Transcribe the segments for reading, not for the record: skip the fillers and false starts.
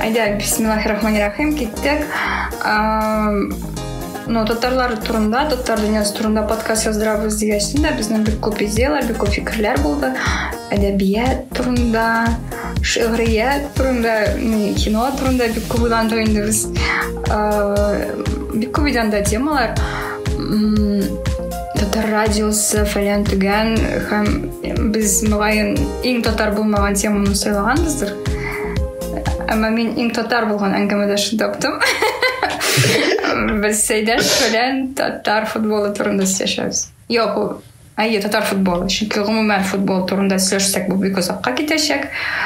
Айда, бисмиллахир-рахманир-рахим, кеттік. Татарлар турында, татар дүниясы турында подкаст яздырабыз дегенде біздің бик көп идеялар, бик көп фикрлер болды. Әдәбият турында, шигърият турында, кино турында бик көп уйландык инде без. Бик көп идеяда темалар. Татар радиосы фәлән түгән һәм без мөгаен иң татар булмаган теманы сайлаганбыздыр. Әмма мин иң татар булган әңгәмәдәшне таптым. Без Сәйдәш белән татар футболы турында сөйләшәбез. Юк, татар футболы. Чөнки гомумән футбол турында сөйләшсәк, бу бик озакка китәчәк.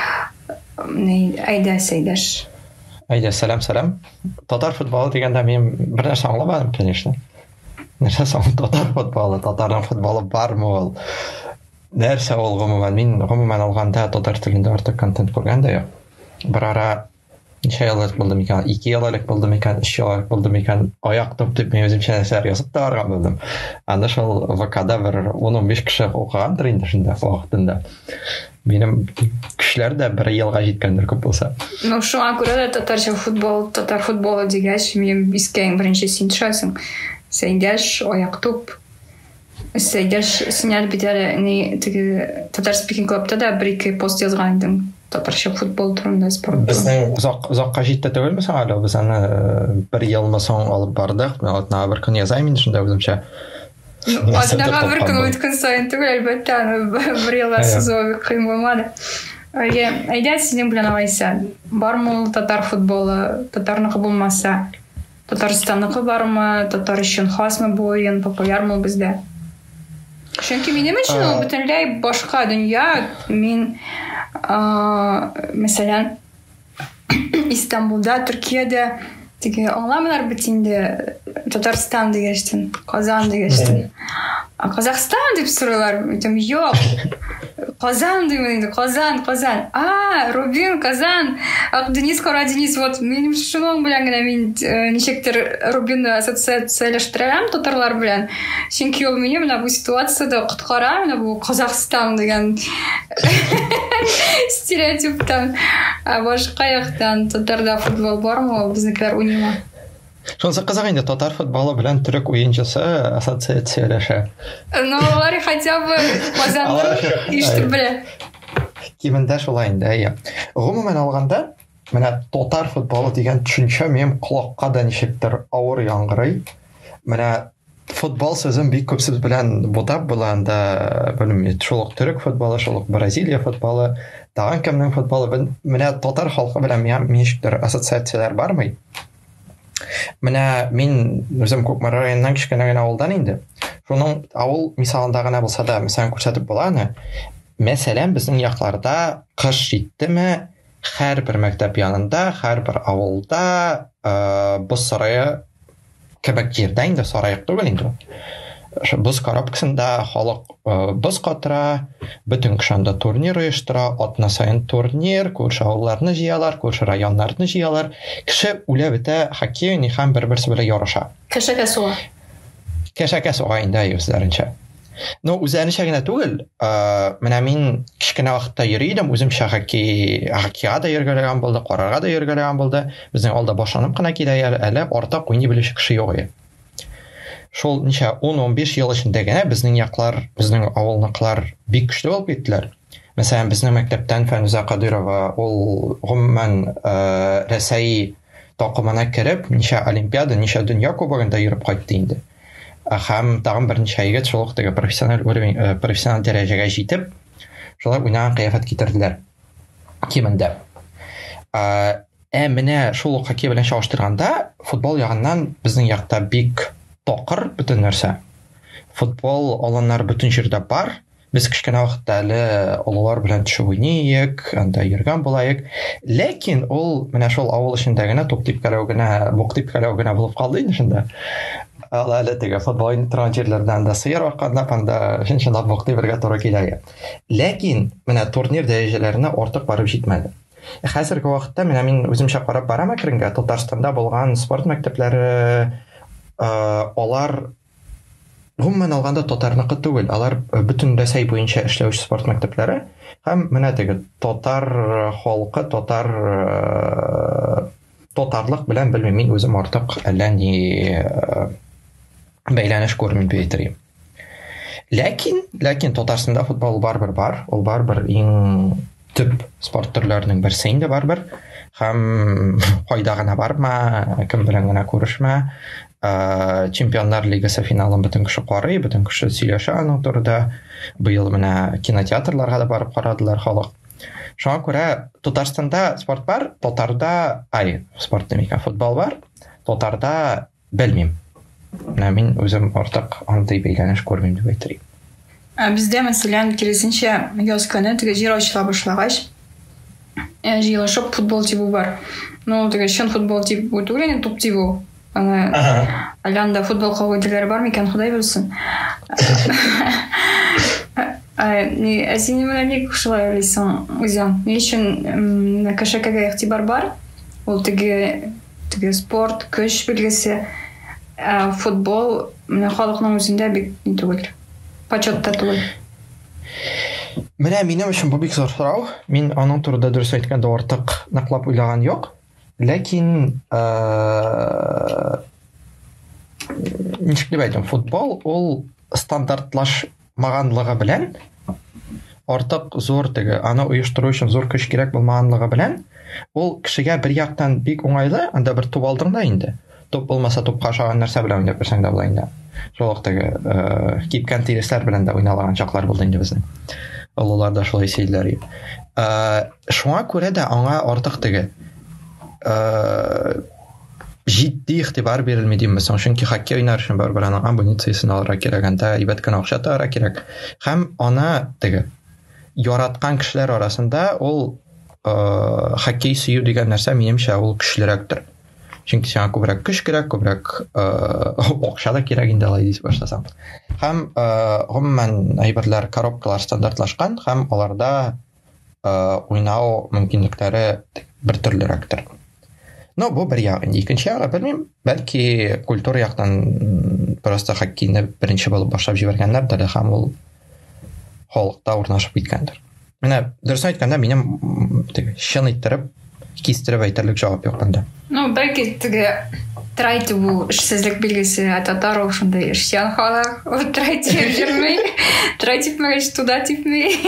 Айда Сәйдәш. Айда, салам. Татар футболы дигәндә мин бер нәрсә аңламадым, конечно. Нәрсә соң татар футболы, татарның футболы бармы ул? Нәрсә ул гомумән? Мин гомумән алганда татар телендә артык контент күргән дә юк. Бер ара ничә ел булды микән? 2 ел элек булды микән? 3 ел элек булды микән? Аяк топ мин үзем шәһәр язып та барган булдым. Анда шул ВКда бер 10-15 кеше укыгандыр инде шунда вакытында. Минем кешеләр дә бер елга җиткәндер күп булса. Шуңа күрә дә татар футболы дигәч, мин искән беренче син төшәсең. Сәйдәш аяк топ. Сәйдәш синәр бит әле теге татар спикинг клубта да бер-ике пост язган идем. Татарча футбол турында, спорт. Безнең озакка җитте түгелме соң әле? Без аны бер елма соң алып бардык. Мен атна бер көн язайм инде шунда үземчә. Атна бер көн үткән саен түгел, әлбәттә, бер елга сызу кыйм булмады. Айда синең белән алайса, бармы татар футболы, татарныкы булмаса, Татарстанныкы бармы, татар өчен хасмы бу уен, популярмы бездә? Чөнки минем өчен ул бөтенләй башка дөнья. Мин мәсәлән Истанбулда, Төркиядә теге аңламыйлар бит инде Татарстан дигәчтен, Казан дигәчтен. Казахстан дип сорыйлар. Әйтәм, юк. Казан димин инде, Казан. Рубин, Казан. Денис Кара Денис, вот минем шуның белән генә мин ничектер Рубинны ассоциацияләштерәм татарлар белән. Чөнки ул мине менә бу ситуациядә коткара, менә бу Казахстан дигән стереотиптан. Башка яктан татарда футбол бармы, безнекеләр уйныймы? Шунысы кызык инде, татар футболы белән төрек уенчысы ассоциацияләшә. Алар хотя бы Казанны ишетеп белә. Кимендә шулай инде. Гомумән алганда, менә татар футболы дигән төшенчә минем колакка да ничектер авыр яңгырый. Менә футбол сүзен бик күп сүз белән будап булганда, белмим, шул төрек футболы, шул Бразилия футболы, тагын кемнең футболы, менә татар халкы белән ничектер ассоциацияләр бармы? Менә мин үзем Күкмәр районыннан кичкәнә генә авылдан инде. Шуның авыл мисалында гына булса да, мәсәлән, күрсәтеп була аны. Мәсәлән, безнең якларда кыш җиттеме, һәрбер мәктәп янында, һәрбер авылда боз сарае кебек җирдә инде, сарай түгел инде. Боз коробкасында халык боз катыра, бөтен кешәндә турнир оештыра, атна сайын турнир, күрше авылларны җыялар, күрше районнарны җыялар. Кеше үлә бетә, хоккей уйный һәм бер-берсе белән ярыша. Кешегә суга. Кешегә суга инде үзләренчә. Үзләренчә генә түгел, менә мин кичкенә вакытта йөри идем, үземчә хоккейга да йөргәләгән булды, карарга да йөргәләгән булды. Безнең алда башланып кына килә, әле артык уйный белүче кеше юк иде. Шул ничә 10-15 ел эчендә генә безнең яклар, безнең авылныкылар бик көчле булып киттеләр. Мәсәлән, безнең мәктәптән Фәнүзә Кадырова, ул гомумән Рәсәй такымына кереп, ничә олимпиада, ничә дөнья кубогында йөреп кайтты инде. Һәм тагын берничә егет шул ук профессиональ дәрәҗәгә җитеп, шулай уйнаган кыяфәт китерделәр. Кимендә. Менә шул хоккей белән чагыштырганда, футбол ягыннан безнең якта бик токыр бөтен нәрсә. Футбол аланнар бөтен җирдә бар. Без кичкенә вакытта әле олылар белән төшеп уйныйк, анда йөргән булайык. Ләкин ул менә шул авыл эчендә генә туп-типкәләү генә булып калды инде шунда. Әле теге футбол уйный торган җирләрдән да сыер арканлап, анда шунчалап вакытларга туры килә. Ләкин менә турнир дәрәҗәләренә артык барып җитмәде. Хәзерге вакытта менә мин үземчә карап барам әкренгә, Татарстанда булган спорт мәктәпләре, алар гомумән алганда татарныкы түгел, алар бөтен Рәсәй буенча эшләүче спорт мәктәпләре һәм менә теге татар халкы, татар тотарлык белән белмим, мин үзем артык әллә ни бәйләнеш күрмим дип әйтергә. Ләкин Татарстанда футбол бар. Ул барбер иң төп спорт төрләренең берсе инде барбер. Һәм кайда гына барма, кем белән генә күрешмә. Чемпионнар лигасы финалын бөтен кеше карый, бөтен кеше сөйләшә аның турында. Быел менә кинотеатрларга да барып карадылар халык. Шуңа күрә Татарстанда спорт бар, Татарда спорт демәкән, футбол бар, Татарда белмим. Мин үзем артык андый бәйләнеш күрмим дип әйтергә. Бездә мәсәлән киресенчә яз көне теге җир ачыла башлагач, җыелышып футбол тибу бар. Ну, теге чын футбол тибу түгел, туп тибу. Аланда футбол кагыйдәләре бар микән, Ходай белсен. Син менә ник шулай уйлыйсың үзең? Ни өчен кешегә игътибар бар? Ул теге спорт, көч билгесе, футбол менә халыкның үзендә бик түгел. Почетта түгел. Менә минем өчен бу бик зур сорау. Мин аның турында дөрес әйткәндә артык наклап уйлаган юк. Ләкин ничек дип әйтәм, футбол ул стандартлашмаганлыгы белән артык зур теге аны оештыру өчен зур көч кирәк булмаганлыгы белән ул кешегә бер яктан бик уңайлы, анда бер туп алдың да инде. Туп булмаса тупка ошаган нәрсә белән уйнап берсәң дә була инде. Шул теге кипкән тиресләр белән дә уйналаган чаклар булды инде безнең. Олылар да шулай сөйләр. Шуңа күрә дә аңа артык теге җитди игътибар бирелми димәсәң, чөнки хоккей уйнар өчен барбер аның абонециясын алырга кирәк, анда әйбәт кенә акча табарга кирәк. Һәм аны теге яраткан кешеләр арасында ул хоккей сөю дигән нәрсә минемчә ул көчлерәктер. Чөнки сиңа күбрәк көч кирәк, күбрәк акча да кирәк инде алай дип башласаң. Һәм гомумән әйберләр коробкалар стандартлашкан, һәм аларда уйнау мөмкинлекләре бер төрлерәктер. Но бу бер ягы. Икенче ягы белмим, бәлки культура яктан просто хоккейны беренче булып башлап җибәргәннәрдер, һәм ул халыкта урнашып киткәндер. Менә дөрес әйткәндә минем чын иттереп кистереп әйтерлек җавап юк монда. Ну, бәлки теге трайты бу эшсезлек билгесе, татар ошондай эшчән халык, трайты йөрмәй, трайты мәгәш туда типмей.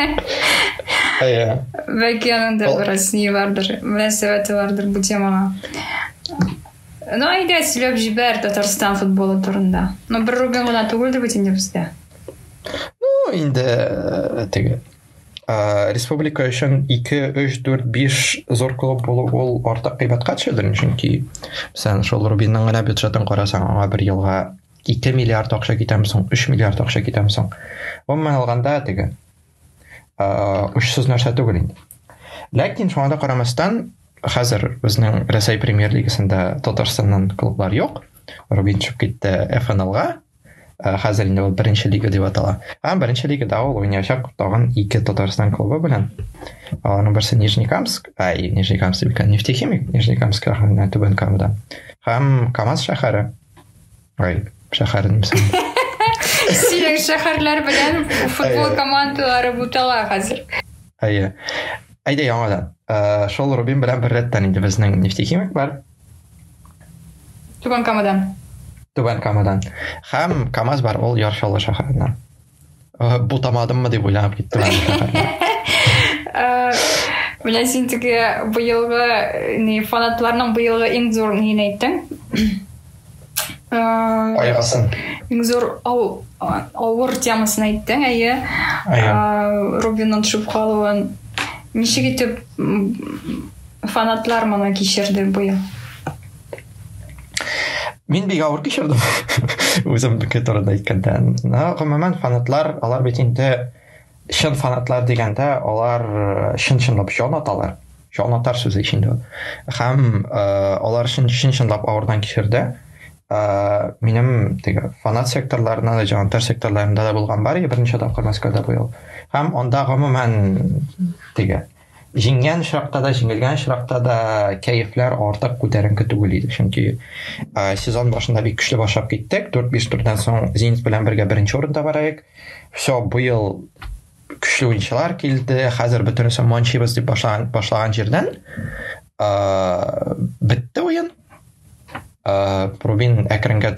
Бәлки анда бераз ни бардыр, мөнәсәбәте бардыр бу темага. Ну, әйдә сөйләп җибәр Татарстан футболы турында. Ну, бер рубин гына түгел дип әйтәм бездә. Ну, инде теге республика өчен 2, 3, 4, 5 зур клуб булу ул артык кыйбатка төшәдер, чөнки сен шул Рубинның гына бюджетын карасаң, аңа бер елга 2 миллиард акча китәме соң, 3 миллиард акча китәме соң. Гомумән алганда теге учсыз нәрсә түгел инде. Ләкин шуңа да карамастан, хәзер безнең Россия премьер лигасында Татарстаннан клублар юк. Рубин чыгып китте ФНЛга. Хәзер инде ул беренче лига дип атала. Һәм беренче лигада ул уйнаячак тагын 2 Татарстан клубы белән. Аның берсе Нижнекамск, Нижнекамск икән, Нефтехимик, Нижнекамск шәһәренә Түбән Камада. Һәм Камаз шәһәре. Шәһәрен мисал. Синең шәһәрләр белән футбол командалары бутала хәзер. Әйдә яңадан. Шул Рубин белән бер рәттән инде безнең Нефтехимик бар. Түбән Камадан. Һәм Камаз бар, ул Яршалы шәһәреннән. Бутамадыммы дип уйланып киттем. Менә син теге быелгы фанатларның быелгы иң зур ни әйттең? Айгасын. Иң зур авыр темасын әйттең, Рубинның төшеп калуын. Ничек итеп фанатлар моны кичерде быел? Мин бик авыр кичердем. Үзем турында әйткәндә. Гомумән фанатлар, алар бит инде чын фанатлар дигәндә, алар чын-чынлап җан аталар. Җан атар сүзе ичендә. Һәм алар чын-чынлап авырдан кичерде. Минем теге фанат секторларында да, җантар секторларында да булган бар, берничә тапкыр Мәскәүдә быел. Һәм анда гомумән теге җиңгән шракта да, җиңелгән шракта да кәефләр артык күтәренке түгел иде. Чөнки сезон башында бик көчле башлап киттек. 4-5 турдан соң Зенит белән бергә беренче урында барайык. Всё, быел көчле уенчылар килде. Хәзер бөтенесе манчибыз дип башлаган җирдән бітті ойын. Рубин әкірінге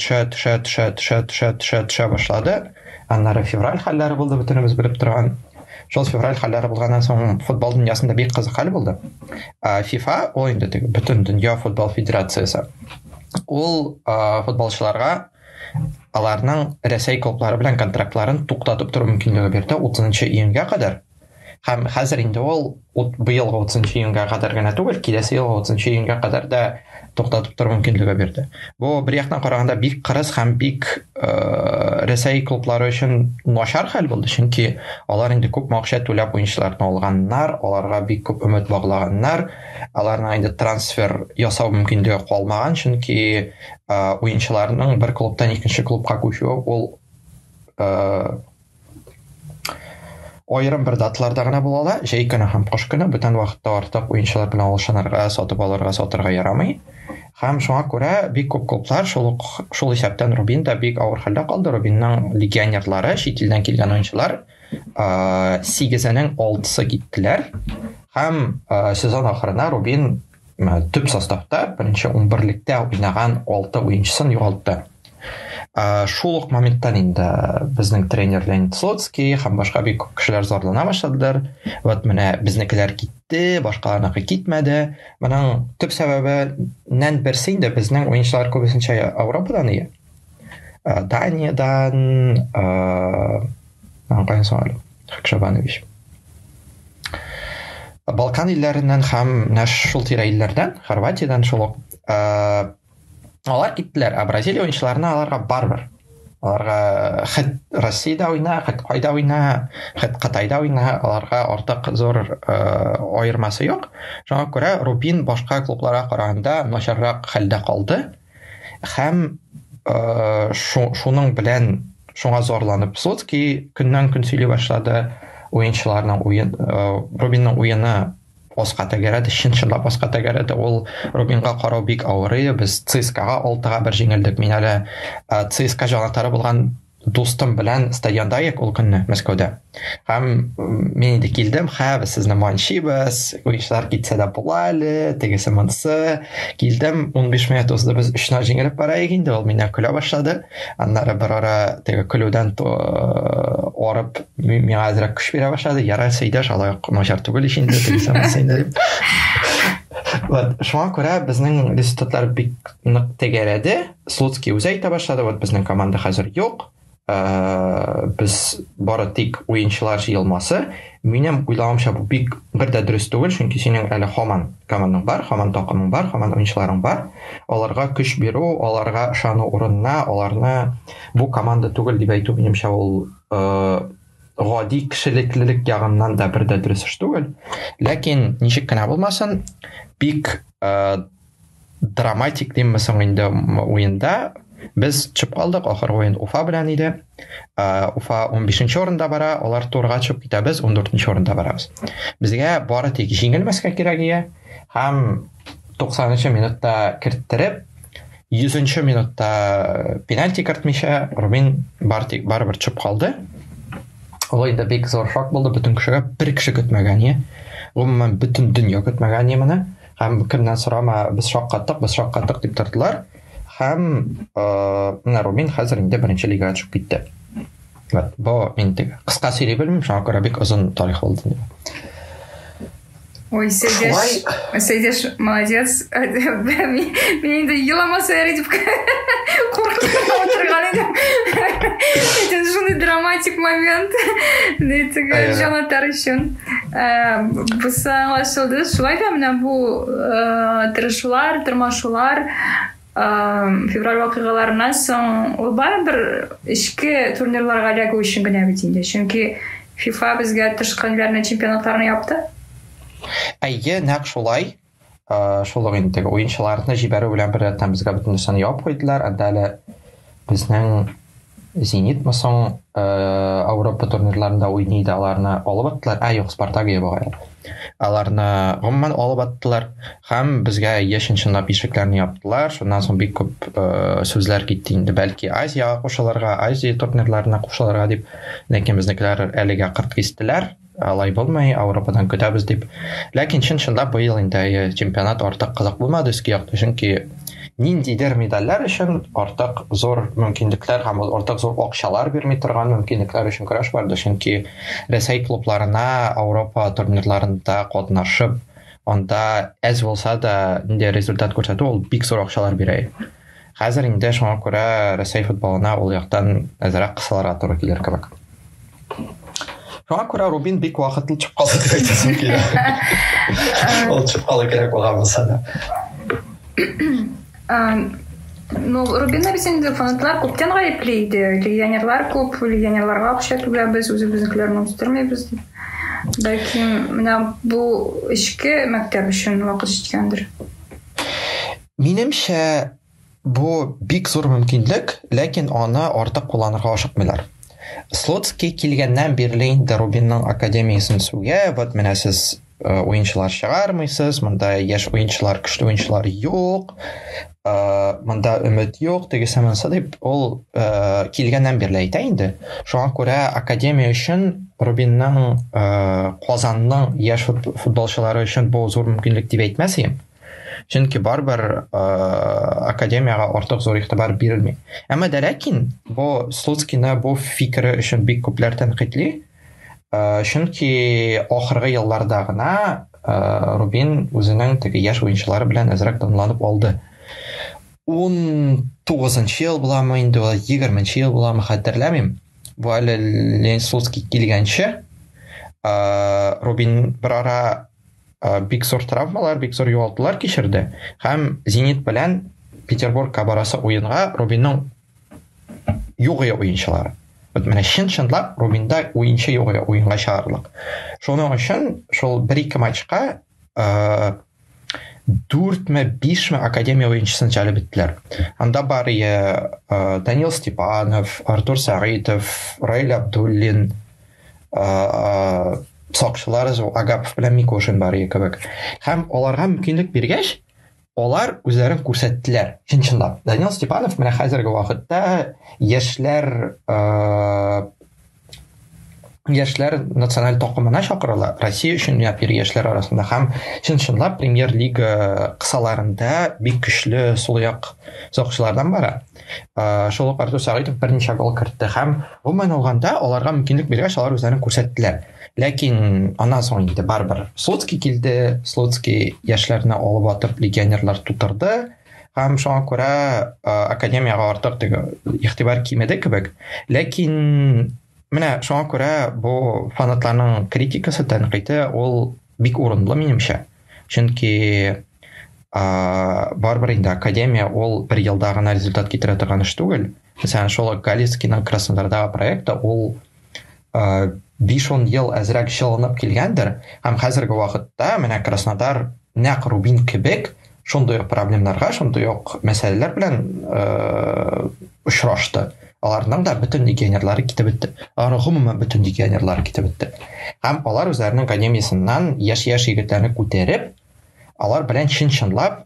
түшә башлады. Аннары февраль хәлләре булды, бөтенебез біліп тұрған. Шол февраль хәлләре булганнан соң футбол дөньясында бик кызык хәл булды. FIFA ул инде бөтен дөнья футбол федерациясы. Ул футболчыларга аларның Рәсәй клублары белән контрактларын туктатып тору мөмкинлеге бирде 30 июньгә кадәр. Һәм хәзер инде ул быелгы 30 июньгә кадәр генә түгел, киләсе елгы 30 июньгә кадәр да туктатып тору мөмкинлеге бирде. Бу бер яктан караганда бик кырыс һәм бик Рәсәй клублары өчен начар хәл булды, чөнки алар инде күп акча түләп уенчыларны алганнар, аларга бик күп өмет баглаганнар, аларның инде трансфер ясау мөмкинлеге калмаган, чөнки уенчыларның бер клубтан икенче клубка күчүе ул айрым бер даталарда гына була ала, җәй көне һәм кыш көне бүтән вакытта артык уенчылар белән алышанырга, сатып алырга, сатырга ярамый. Һәм шуңа күрә бик күп клублар шул исәптән Рубин да бик авыр хәлдә калды. Рубинның легионерлары, чит илдән килгән уенчылар 8-нең 6-сы киттеләр. Һәм сезон ахырына Рубин төп составта беренче 11-лектә уйнаган 6 уенчысын югалтты. Шул ук моменттан инде безнең тренер Леонид Слуцкий һәм башка бик күп кешеләр зарлана башладылар. Вот менә безнекеләр китте, башкаларныкы китмәде. Моның төп сәбәбеннән берсе инде безнең уенчылар күбесенчә Европадан ия. Даниядан, Кайсаль, Хакшабанович. Балкан илләреннән һәм шул тирә илләрдән, Хорватиядан шул ук алар киттеләр, Бразилия уенчыларына аларга барбер. Аларга хәт Россиядә уйна, хәт кайда уйна, хәт Кытайда уйна, аларга артык зур аермасы юк. Шуңа күрә Рубин башка клубларга караганда начаррак хәлдә калды. Һәм шуның белән шуңа зарланып Слуцкий көннән-көн сөйли башлады. Уенчыларның Рубинның уены Оска тәгәрәде, чынлап Оска тәгәрәде. Ул Рубинга карау бик авырый. Без ЦСКАга 6-га 1 җиңелдек. Мин әле ЦСКА җанатары булган дустым белән стадионда ек ул көнне Мәскәүдә. Һәм мин инде килдем, без сезне манчибез, уенчылар китсә дә була әле, тегесе монысы. Килдем, 15 минут узды, без 3-на җиңелеп барайык инде. Ул мине көлә башлады. Аннары бер ара теге көлүдән арып, миңа әзрәк көч бирә башлады. Ярар, Сәйдәш, алай начар түгел ич инде, тегесе монысы инде. Вот, шуңа күрә безнең результатлар бик нык тәгәрәде. Слуцкий үзе әйтә башлады, вот безнең команда хәзер юк. Без бары тик уенчылар җыелмасы. Минем уйлаганча бу бик бер дә дөрес түгел, чөнки синең әле һаман командаң бар, һаман такымың бар, һаман уенчыларың бар. Аларга көч бирү, аларга ышану урынына, аларны бу команда түгел дип әйтү минемчә ул гади кешелеклелек ягыннан да бер дә дөрес түгел. Ләкин ничек кенә булмасын, бик драматик диммәсең инде уенда без чыгып калдык. Ахыргы уен Уфа белән иде. Уфа 15-нче орында бара, алар турга чыгып китәбез, 14-нче орында барабыз. Безгә бары тик җиңелмәскә кирәк иде. Һәм 90-нчы минутта керттереп, 100-нче минутта пенальти кертмичә Рубин барыбер чыгып калды. Ул инде бик зур шок булды, бөтен кешегә бер кеше көтмәгән. Гомумән бөтен дөнья көтмәгән моны. Һәм кемнән сорама, без шаккаттык дип тордылар. Һәм Рубин хәзер инде беренче лигага чыгып китте. Вот, бу инде кыска сөйли белмим, шуңа күрә бик озын тарих булды. Ой, Сәйдәш, молодец. Мин инде еламаса ярый дип куркып отырган идем. Это шундый драматик момент. Диттеге җанатар өчен. Бусы аңлашылды. Шулай да менә бу тырышулар, тырмашулар февраль вакыйгаларыннан соң ул барыбер эчке турнирларга эләгү өчен генә бит инде. Чөнки FIFA безгә тышкы илләрнең чемпионатларын япты. Әйе, нәкъ шулай. Шул инде уенчыларны җибәрү белән беррәттән безгә бөтен нәрсәне яп куйдылар. Анда әле безнең Зенит мосын Европа турнирларында уйный да аларны алып аттылар. Юк, Спартак ябыгы. Аларны гомумән алып аттылар. Һәм безгә яшенчынлап ишекләрне яптылар. Шуннан соң бик күп сүзләр китте инде. Бәлки Азияга кушылырга, Азия турнирларына кушылырга дип. Ләкин безнекеләр әлегә кырт кистеләр. алай булмый, Европадан көтәбез дип. Ләкин чынлап быел инде чемпионат артык кызык булмады өске якты, чөнки ниндидер медальләр өчен артык зур мөмкинлекләр һәм артык зур акчалар бирми торган мөмкинлекләр өчен көрәш барды, чөнки Рәсәй клубларына Европа турнирларында катнашып, анда әз булса да инде результат күрсәтү ул бик зур акчалар бирә. Хәзер инде шуңа күрә Рәсәй футболына ул яктан әзрәк кысаларга туры килер кебек. Шуңа күрә Рубин бик вакытлы чыгып калды дип әйтәсем килә. Ул чыгып калу кирәк булган булса да. Ну, Рубинна бит инде фанатлар күптән гаепле иде. Легионерлар күп, легионерларга акча түләбез, үзебезнекеләрне үстермәйбез дип. Ләкин менә бу эшкә мәктәп өчен вакыт җиткәндер. Минемчә, бу бик зур мөмкинлек, ләкин аны артык кулланырга ашыкмыйлар. Слуцкий килгәннән бирле инде Рубинның академиясын сүгә, вот менә сез уенчылар чыгармыйсыз, монда яшь уенчылар, көчле уенчылар юк, монда өмет юк, дигән дип ул килгәннән бирле әйтә инде. Шуңа күрә академия өчен Рубинның Казанның яшь футболчылары өчен бу зур мөмкинлек дип әйтмәсем. Чөнки барбер академияга артык зур игътибар бирелми. Әмма ләкин бу Слуцкийны бу фикере өчен бик күпләр тәнкыйтьли. Чөнки ахыргы елларда гына Рубин үзенең теге яшь уенчылары белән әзрәк тынланып алды. 19-нчы ел буламы инде, 20-нчы ел буламы, хәтерләмим. Бу әле Леонид Слуцкий килгәнче Рубин бер ара бик зур травмалар, бик зур югалтулар кичерде. Һәм Зенит белән Петербургка барасы уенга Рубинның югы уенчылары. Вот менә чынлап Рубинда уенчы югы уенга чыгарлык. Шуның өчен шул 1-2 матчка 4-5 академия уенчысын җәлеп иттеләр. Анда бар Данил Степанов, Артур Сагитов, Раил Абдуллин, сакчылар Агапов белән Микошин бар кебек. Һәм аларга мөмкинлек биргәч, алар үзләрен күрсәттеләр. Чынлап. Данил Степанов менә хәзерге вакытта яшьләр националь такымына чакырыла. Россия өчен яшьләр арасында һәм чынлап Премьер-лига кысаларында бик көчле сулаяк сакчылардан бара. Шул Артур Сагитов берничә гол кертте һәм гомумән алганда аларга мөмкинлек биргәч, алар үзләрен күрсәттеләр. Ләкин аннан соң инде барбер Слуцкий килде, Слуцкий яшьләрне алып атып легионерлар тутырды һәм шуңа күрә академияга артык игътибар кимәде кебек. Ләкин менә шуңа күрә бу фанатларның критикасы, тәнкыйте ул бик урынлы минемчә. Чөнки барбер инде академия ул бер елда гына результат китерә торган эш түгел. Мәсәлән, шул Галицкийның Краснодардагы проекты ул 5-10 ел әзрәк җылынып килгәндер, һәм хәзерге вакытта менә Краснодар нәкъ Рубин кебек шундый проблемаларга, шундый мәсьәләләр белән очрашты. Аларның да бөтен легионерлары китеп бетте. Аларның гомумән бөтен легионерлары китеп бетте. Һәм алар үзләренең академиясыннан яшь егетләрне күтәреп, алар белән чынлап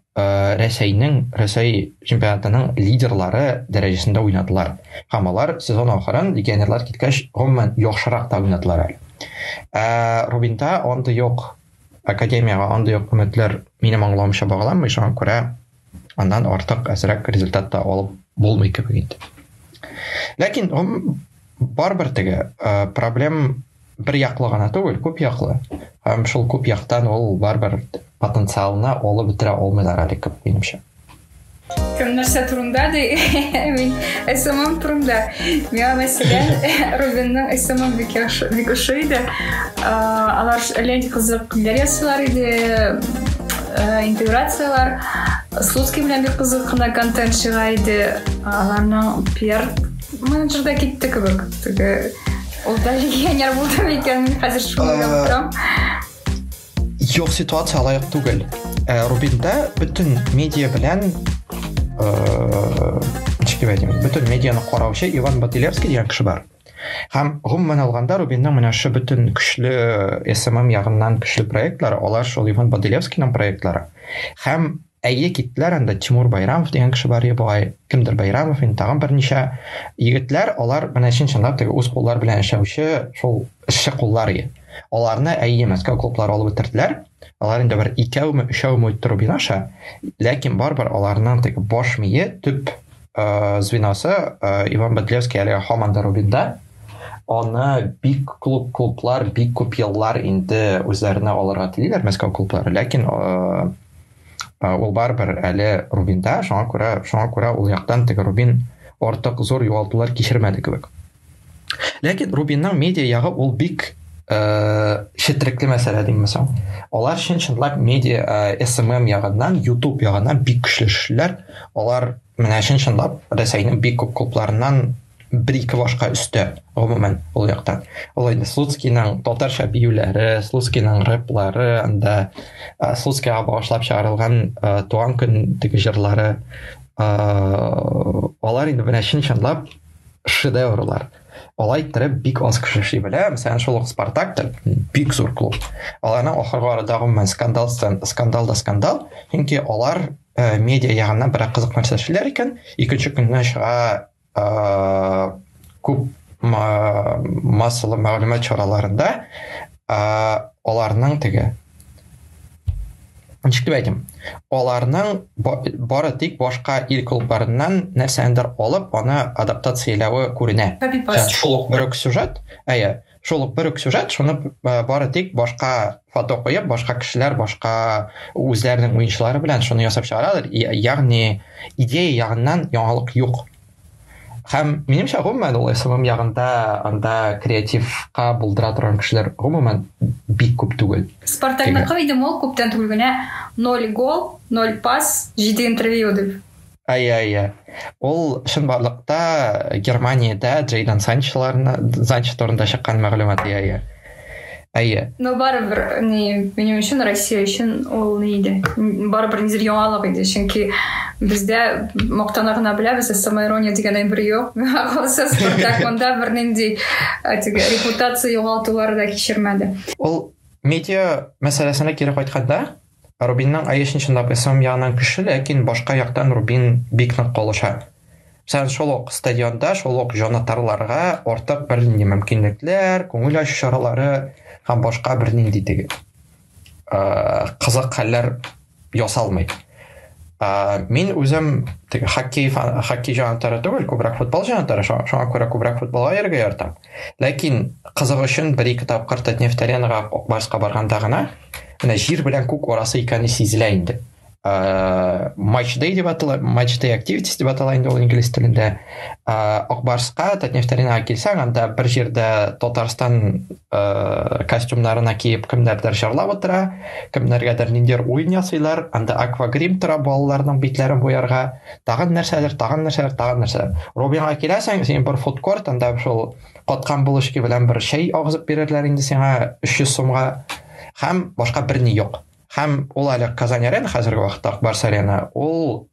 Рәсәй чемпионатының лидерлары дәрәҗәсендә уйнадылар. Һәм алар сезон ахырын легионерлар киткәч гомумән яхшырак та уйнадылар әле. Рубинда анда юк, академияга анда юк өметләр минем аңлавымча багланмый, шуңа күрә андан артык әзрәк результат та алып булмый кебек инде. Ләкин барбер теге проблем бер яклы гына түгел, күп яклы. Һәм шул күп яктан ул барбер потенциалны алып бетерә алмыйлар әле кебек минемчә. Кем нәрсә турында ди? Мин СММ турында. Миңа мәсәлән Рубинның СММ бик ошый иде. Алар әллә кызык ясыйлар иде, интеграциялар. Слуцкий белән бик кызык кына контент чыга иде. Аларның пиар менеджерда китте кебек. Теге ул да легионер булды микән? Хәзер шуны торам. Юк, ситуация алай түгел. Рубинда бөтен медиа белән бөтен медианы караучы Иван Батилевский дигән кеше бар. Һәм гомумән алганда Рубинның менә шу бөтен көчле СММ ягыннан көчле проектлар, алар шул Иван Батилевскийның проектлары. Һәм әйе киттеләр, анда Тимур Байрамов дигән кеше бар, бугай кемдер Байрамов, тагын берничә егетләр, алар менә чынлап теге үз куллар белән эшләүче шул эшче куллар иде. Аларны Мәскәү клублары алып бетерделәр. Алар инде бер 2-3 үтте Рубин аша. Ләкин барбар аларның теге баш мие төп звеносы Иван Бадлевский әле һаман да Рубинда. Аны бик клублар, бик күп еллар инде үзләренә алырга телиләр Мәскәү клублары. Ләкин ул барбар әле Рубинда, шуңа күрә ул яктан теге Рубин артык зур югалтулар кичермәде кебек. Ләкин Рубинның медиа ягы ул бик шетрекле мәсьәлә димсең. Алар чынлап медиа SMM ягыннан, YouTube ягыннан бик көчле эшләр. Алар менә чынлап Рәсәйнең бик күп клубларыннан 1-2 башка өстә гомумән ул яктан. Ул инде Слуцкийның татарча биюләре, Слуцкийның рэплары, анда Слуцкийга багышлап чыгарылган туган көн теге җырлары, алар инде менә чынлап шедеврлар. Алай иттереп бик аз кеше эшли белә. Мәсәлән, шул ук Спартак бик зур клуб. Аларның ахыргы арада гомумән скандал. Чөнки алар медиа ягыннан бер кызык нәрсә эшләр икән. Икенче көнне чыга күп массалы мәгълүмат чараларында аларның теге ничек дип әйтим, аларның бары тик башка ил клубларыннан нәрсәндер алып, аны адаптацияләве күренә. Шул ук бер сюжет, шуны бары тик башка фото куеп, башка кешеләр, башка үзләренең уенчылары белән шуны ясап чыгаралар. Ягъни идея ягыннан яңалык юк. Һәм минемчә гомумән ул SMM ягында анда креативка булдыра торган кешеләр гомумән бик күп түгел. Спартакны кыйдым ул күптән түгел генә 0 гол, 0 пас, 7 интервью дип. Ул чынбарлыкта Германиядә Джейдан Санчо турында чыккан мәгълүмат Но барыбер минем өчен Россия өчен ул иде. Барыбер нидер яңалык иде. Чөнки бездә мактанырга беләбез, самоирония дигән бер юк. Алса Спартак монда бер нинди репутация югалтулары да кичермәде. Ул медиа мәсьәләсенә кире кайтканда, Рубинның айышынчында SMM ягынан көчле, ләкин башка яктан Рубин бик нык калыша. Сән шул ук стадионда, шул ук җанатарларга артык бер нинди мөмкинлекләр, күңел ачу чаралары һәм башка бер нинди теге кызык хәлләр ясалмый. Мин үзем теге хоккей җанатары түгел, күбрәк футбол җанатары, шуңа күрә күбрәк футболга йөрергә яратам. Ләкин кызык өчен 1-2 тапкыр Татнефть-Аренага Барска барганда гына менә җир белән күк арасы икәнне сизелә инде. Match day activities дип атала инде ул инглиз телендә. Акбарска Татнефть-Аренага килсәң, анда бер җирдә Татарстан костюмнарына киеп кемнәрдер җырлап утыра, кемнәргәдер ниндидер уен ясыйлар, анда аквагрим тора балаларның битләрен буярга, тагын нәрсәләр. Рубинга киләсәң, син бер фудкорт, анда шул каткан булышки белән бер чәй агызып бирерләр инде сиңа 300 сумга, һәм башка берни юк. Һәм ул әле Казань-Арена хәзерге вакытта Барс-Арена, ул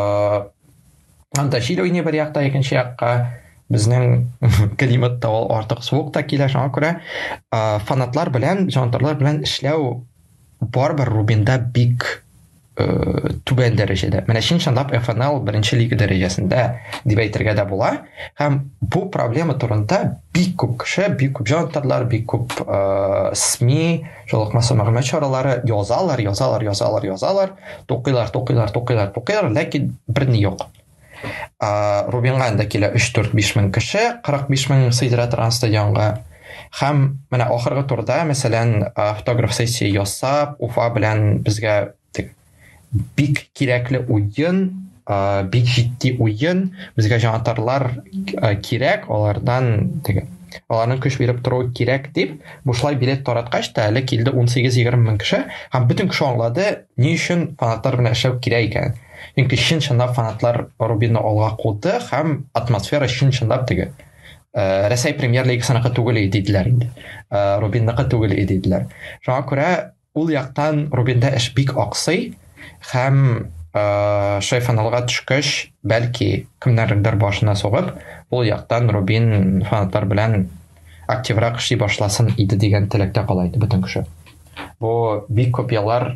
анда җил уйный бер якта, икенче якка безнең климатта ул артык суык та килә, шуңа күрә фанатлар белән, җанатарлар белән эшләү барбер Рубинда бик түбән дәрәҗәдә. Менә чынлап ФНЛ беренче лига дәрәҗәсендә дип әйтергә дә була. Һәм бу проблема турында бик күп кеше, бик күп җанатарлар, бик күп СМИ, шулай мәгълүмат чаралары язалар, тукыйлар, ләкин берни юк. Рубинга анда килә 3-4-5 мең кеше, 45 мең сыйдыра торган стадионга. Һәм менә ахыргы турда, мәсәлән, фотограф сессия ясап, Уфа белән безгә бик кирәкле уен, бик җитди уен, безгә җанатарлар кирәк, аларның көч биреп тору кирәк дип, бушлай билет тараткач та әле килде 18-20 мең кеше, һәм бөтен кеше аңлады ни өчен фанатлар белән эшләү кирәк икән. Чөнки чынлап фанатлар Рубинны алга куды һәм атмосфера чынлап теге Рәсәй премьер лигасыныкы түгел диделәр инде. Рубинныкы түгел диделәр. Шуңа күрә ул яктан Рубинда эш бик аксый. Һәм финалга төшкәч, бәлки кемнәрдер башына сугып, ул яктан Рубин фанатлар белән активрак эшли башласын иде дигән теләктә кала иде бөтен кеше. Бу бик күп еллар,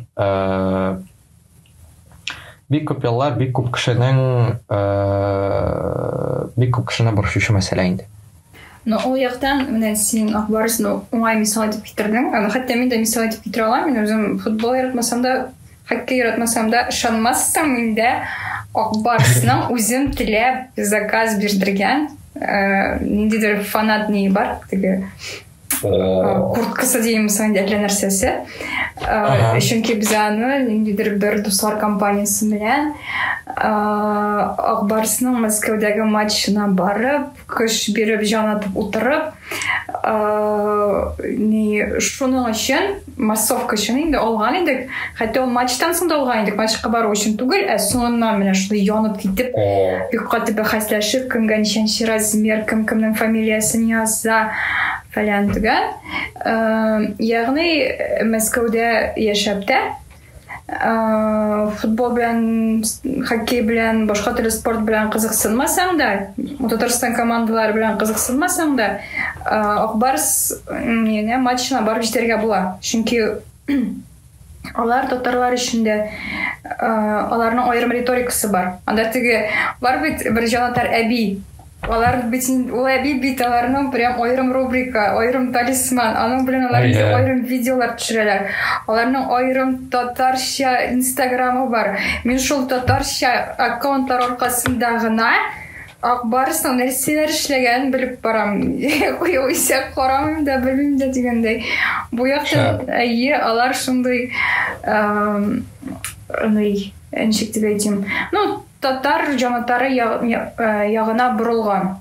бик күп кешенең борчучы мәсьәлә инде. Но ул яктан менә син Акбарсны уңай мисал итеп китердең. Хәтта мин дә мисал итеп китерә алам. Мин үзем футбол яратмасам да, хоккей яратмасам да, ышанмассың миндә Акбарсның үзем теләп заказ бирдергән ниндидер фанат не бар, теге курткасы дейміз әллә нәрсәсе. Чөнки без аны ниндидер бер дуслар компаниясы белән Акбарсның Мәскәүдәге матчына барып, көч биреп, җан атып утырып, шуның өчен массовка өчен инде алган идек. Хәтта ул матчтан соң да алган идек, матчка бару өчен түгел, соңыннан менә шулай янып китеп, бик каты бәхәсләшеп, кемгә ничәнче размер, кемнең фамилиясын яза фәлән түгел. Ягъни Мәскәүдә яшәп тә футбол белән, хоккей белән, башка төрле спорт белән кызыксынмасаң да, Татарстан командалары белән кызыксынмасаң да, Акбарс матчына барып җитәргә була. Чөнки алар татарлар өчен аларның аерым риторикасы бар. Анда теге бар бит бер Җанатар әби. Алар бит ул әби бит аларның прям аерым рубрика, аерым талисман. Аның белән алар аерым видеолар төшерәләр. Аларның аерым татарча инстаграмы бар. Мин шул татарча аккаунтлар аркасында гына Акбарсның нәрсәләр эшләгәнен белеп барам. Уйса карамыйм да, белмим дә дигәндәй. Бу якта алар шундый ничек дип әйтим. Татар җанатары ягына бурылган.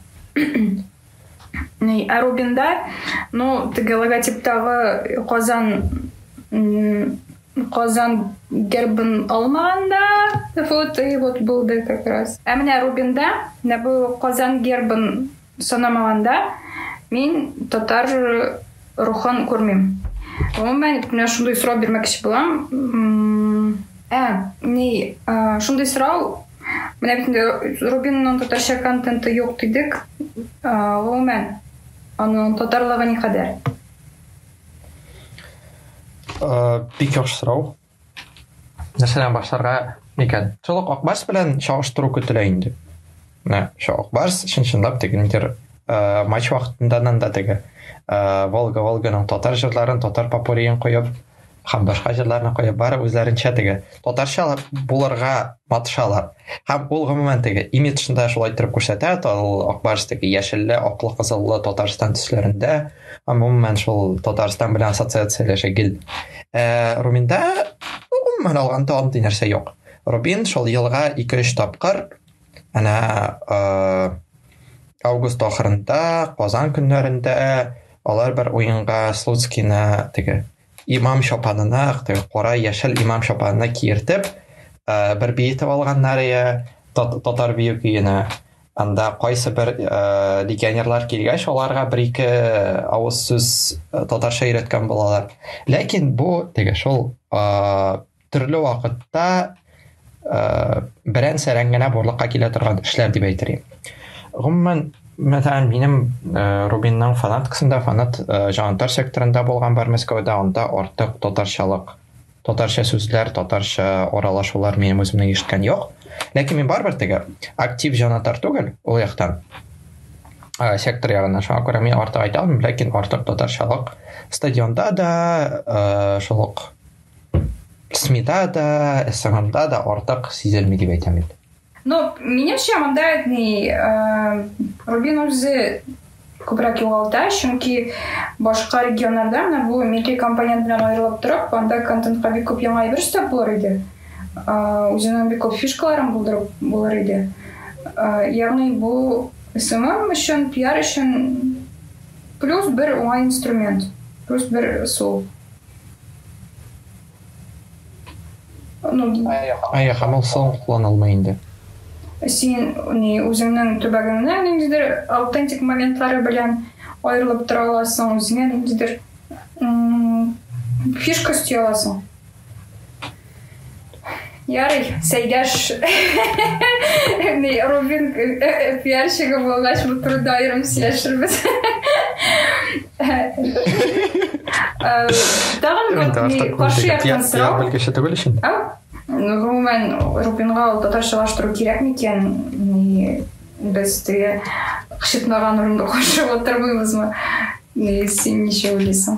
Ә Рубинда, теге логотиптагы Казан гербын алмаганда, вот булды как раз. Ә менә Рубинда, бу Казан гербын санамаганда, мин татар рухын күрмим. Мен менә шундый сорау бирмәкче булам. Шундый сорау. Менә бит Рубинның татарча контенты юк дидек. Гомумән, аның татарлыгы ни кадәр? Бик яхшы сорау. Нәрсәдән башларга микән? Шул Акбарс белән чагыштыру көтелә инде. Менә шул Акбарс чынлап тегендер матч вакытында да теге Волганың татар җырларын, татар попуриен куеп, һәм башка җырларны куеп барып үзләренчә теге татарча булырга матышалар. Һәм ул гомумән теге имиджында шулай итеп күрсәтә, ул Акбарс теге яшелле, аклы, кызыллы Татарстан төсләрендә, гомумән шул Татарстан белән ассоциацияләшә гел. Рубинда гомумән алганда андый нәрсә юк. Рубин шул елга 2-3 тапкыр ана август ахырында, Казан көннәрендә алар бер уенга Слуцкийны теге имам шапанына, кара яшел имам шапанына киертеп, бер биетеп алганнары татар бию көенә. Анда кайсы бер легионерлар килгәч, аларга бер-ике авыз сүз татарча өйрәткән булалар. Ләкин бу теге шул төрле вакытта берән-сәрән генә бурлыкка килә торган эшләр дип әйтергә. Гомумән, мәсәлән, минем Рубинның фанаткасында, фанат Җанатар секторында булган бар Мәскәүдә, анда артык татарчалык, татарча сүзләр, татарча аралашулар минем үземнең ишеткән юк. Ләкин мин барбер теге актив Җанатар түгел, ул яктан. Сектор ягына шуңа күрә мин артык әйтә алмыйм, ләкин артык татарчалык стадионда да, шулык СМИда да, СММда да артык сизелми дип әйтәм инде. Минемчә, монда Рубин үзе күбрәк югалта, чөнки башка регионнарда менә бу милли компонент белән аерылып торып, анда контентка бик күп яңа әйбер өстәп булыр иде. Үзенең бик күп фишкаларын булдырып булыр иде. Ягъни бу СММ өчен, пиар өчен плюс бер уңай инструмент, плюс бер сул. Һәм ул соң кулланылмый инде. Син үзеңнең төбәгеңнән ниндидер аутентик моментлары белән аерылып тора аласың, үзеңә ниндидер фишка өсти аласың. Ярый, Сәйдәш Рубин пиарщигы булгач, бу турыда аерым сөйләшербез. Тагын каршы яктан сорау. Гомумән, Рубинга ул татарчалаштыру кирәк микән? Без қышытмаған орынға қосып отырмаймыз ма? Сен неше ойлайсың?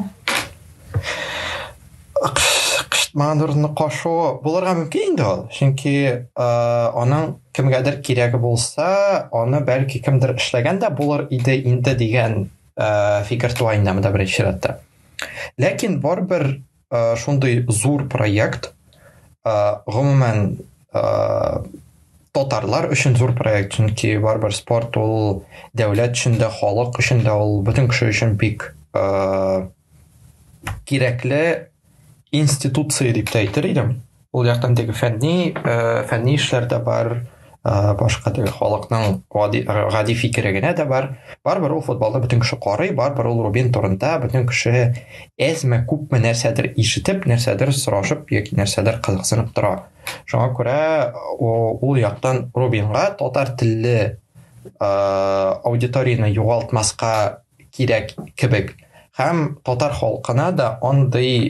Қышытмаған орынды қошу бұларға мүмкін енді ол. Чөнки оның кімгәдір керегі болса, оны бәлки кімдір эшләгән дә булыр иде инде дигән фикер туа инде монда беренче чиратта. Ләкин барбер шундый зур проект, гомумән татарлар өчен зур проект, чөнки барбер спорт ул дәүләт өчен дә, халык өчен дә, ул бөтен кеше өчен бик кирәкле институция дип әйтер идем. Ул яктан теге фәнни эшләрдә бар, башка теге халыкның гади фикере генә дә бар. Барбер ул футболда бөтен кеше карый, барбер ул Рубин турында бөтен кеше әзме күпме нәрсәдер ишетеп, нәрсәдер сорашып яки нәрсәдер кызыксынып тора. Шуңа күрә ул яктан Рубинга татар телле аудиторияны югалтмаска кирәк кебек һәм татар халкына да андый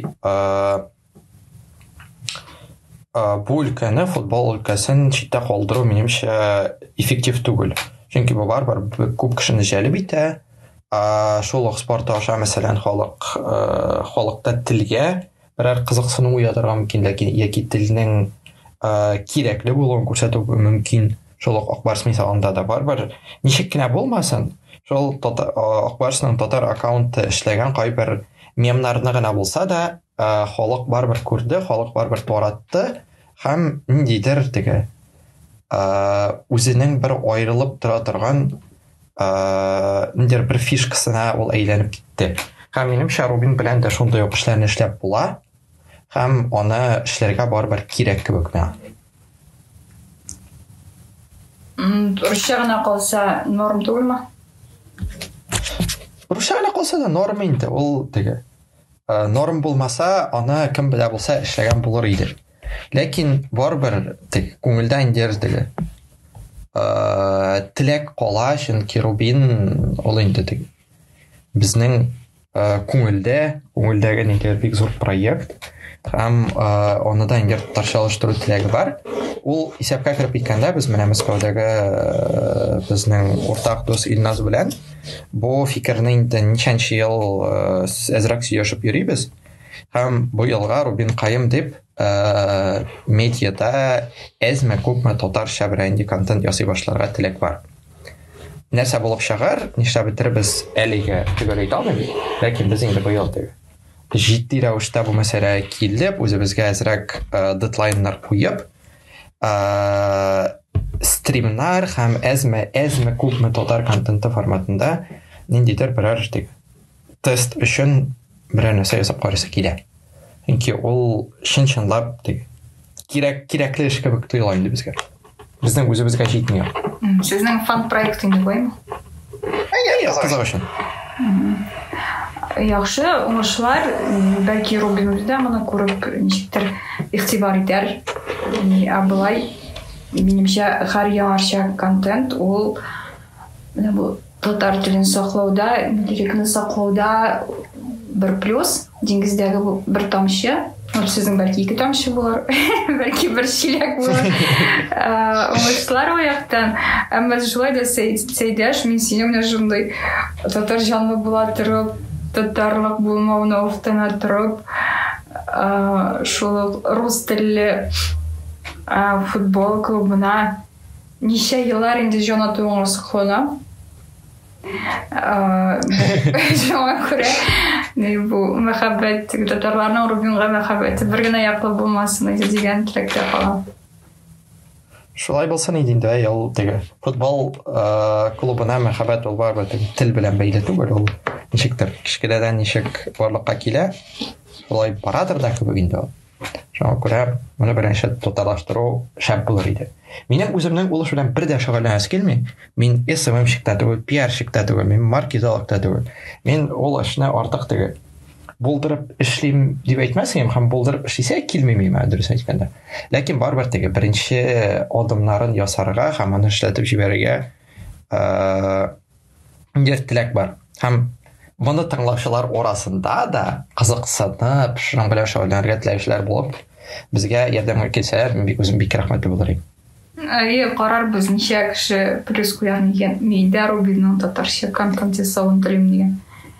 бу өлкәне, футбол өлкәсен читтә калдыру минемчә эффектив түгел. Чөнки бу барбер күп кешене җәлеп итә. Шул ук спорт аша мәсәлән халыкта телгә берәр кызыксыну уятырга мөмкин, ләкин яки телнең кирәкле булуын күрсәтү мөмкин. Шул ук Акбарс мисалында да барбер ничек кенә булмасын, шул Акбарсның татар аккаунты эшләгән кайбер мемнарны гына булса да, халык барбер күрде, халык барбер таратты һәм ниндидер теге үзенең бер аерылып тора торган ниндидер бер фишкасына ул әйләнеп китте. Һәм минемчә Рубин белән дә шундый ук эшләрне эшләп була һәм аны эшләргә барбер кирәк кебек миңа. Русча гына калса норм түгелме? Русча гына калса да норм инде. Ул теге норм булмаса, аны кем белә булса эшләгән булыр иде. Ләкин барбер теге күңелдә инде теге теләк кала, чөнки Рубин ул инде теге безнең күңелдәге ниндидер бик зур проект һәм аны да инде татарчалаштыру теләге бар. Ул исәпкә кереп киткәндә без менә Мәскәүдәге безнең уртак дус Илназ белән бу фикерне инде ничәнче ел әзрәк сөйләшеп йөрибез. Һәм бу елга Рубин Каим дип медиада әзме күпме татарча бренди контент ясый башларга теләк бар. Нәрсә булып чыгар, нишләп бетербез әлегә түгел әйтә алмыйм. Ләкин без инде бу ел җитди рәвештә бу мәсьәлә килеп, үзебезгә әзрәк дедлайннар куеп, стримнар һәм әзме күпме татар контенты форматында ниндидер берәр тест өчен берәр нәрсә ясап карыйсы килә. Чөнки ул чынлап кирәкле эш кебек тоела инде безгә. Безнең үзебезгә җитми. Сезнең фан проектыңны булмы? Кызык өчен. Яхшы, уңышлар, бәлки Рубин үзендә моны күреп ничектер игътибар итәр. Абылай, минемчә, һәр яңарча контент ул бу татар телен саклауда, лирикны саклауда бер плюс, диңгездәге бер тамчы, сезнең бәлки 2 тамчы булыр, бәлки бер чиләк булыр. Уңышлар у яктан, әмма шулай да Сәйдәш, мин синең менә шундый татар җанлы була торып, татарлык булмауына уфтана торып, шул рус телле футбол клубына ничә еллар инде җанатуыңа саклана. Шуңа күрә бу мәхәббәт, татарларның Рубинга мәхәббәте бер генә яклы булмасын дигән теләктә калам. Шулай булсын инде, ул теге футбол клубына мәхәббәт ул бар, тел белән бәйле түгел, ул ничектер кичкәдән ничек барлыкка килә, шулай барадыр да кебек инде ул. Шуңа күрә моны беренче татарлаштыру шәп булыр иде. Минем үземнең ул эш белән бер дә шөгыльләнәс килми. Мин SMM-шикта түгел, PR-шикта түгел, мин маркетологта түгел. Мин ул эшне артык теге булдырып эшлим дип әйтмәсәм, һәм булдырып эшлисә килми миңа, дөрес әйткәндә. Ләкин барбер теге беренче адымнарын ясарга һәм аны эшләтеп җибәрергә теләк бар. Һәм моны тыңлаучылар арасында да кызыксынып, шуның белән шөгыльләнергә теләүчеләр булып, безгә ярдәмгә килсәләр, мин бик үзем бик рәхмәтле булыр идем. Карарбыз ничә кеше плюс куян дигән. Мейдә Рубинның татарча контент ясавын телим дигән.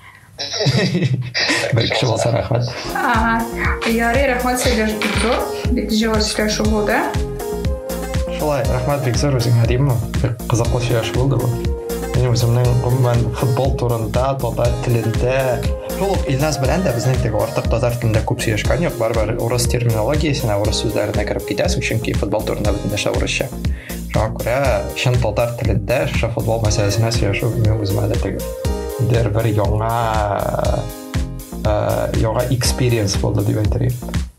Бер кеше булса рәхмәт. Ярый, рәхмәт сезгә зур. Бик җавап сөйләшү булды. Шулай, рәхмәт бик зур үзеңә димме? Бик кызыклы сөйләшү булды бу. Мин үземнең гомумән футбол турында, татар телендә, шул Илназ белән дә безнең теге артык татар телендә күп сөйләшкән юк, барыбер урыс терминологиясенә, урыс сүзләренә кереп китәсең, чөнки футбол турында бөтен нәрсә урысча. Шуңа күрә чын татар телендә шушы футбол мәсьәләсенә сөйләшү мин үземә дә теге бер яңа experience булды дип әйтергә.